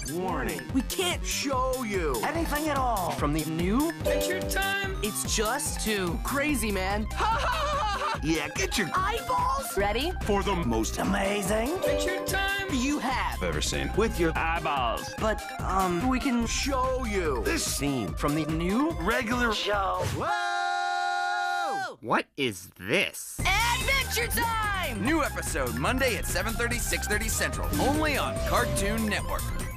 Warning. We can't show you Anything at all. from the new. Adventure Time. It's just too crazy, man. Yeah, get your Eyeballs Ready? for the most Amazing. Adventure Time. you have. ever seen with your eyeballs. But, we can show you This scene from the new. regular. Show. Whoa! What is this? Adventure Time! New episode Monday at 7:30, 6:30 Central, only on Cartoon Network.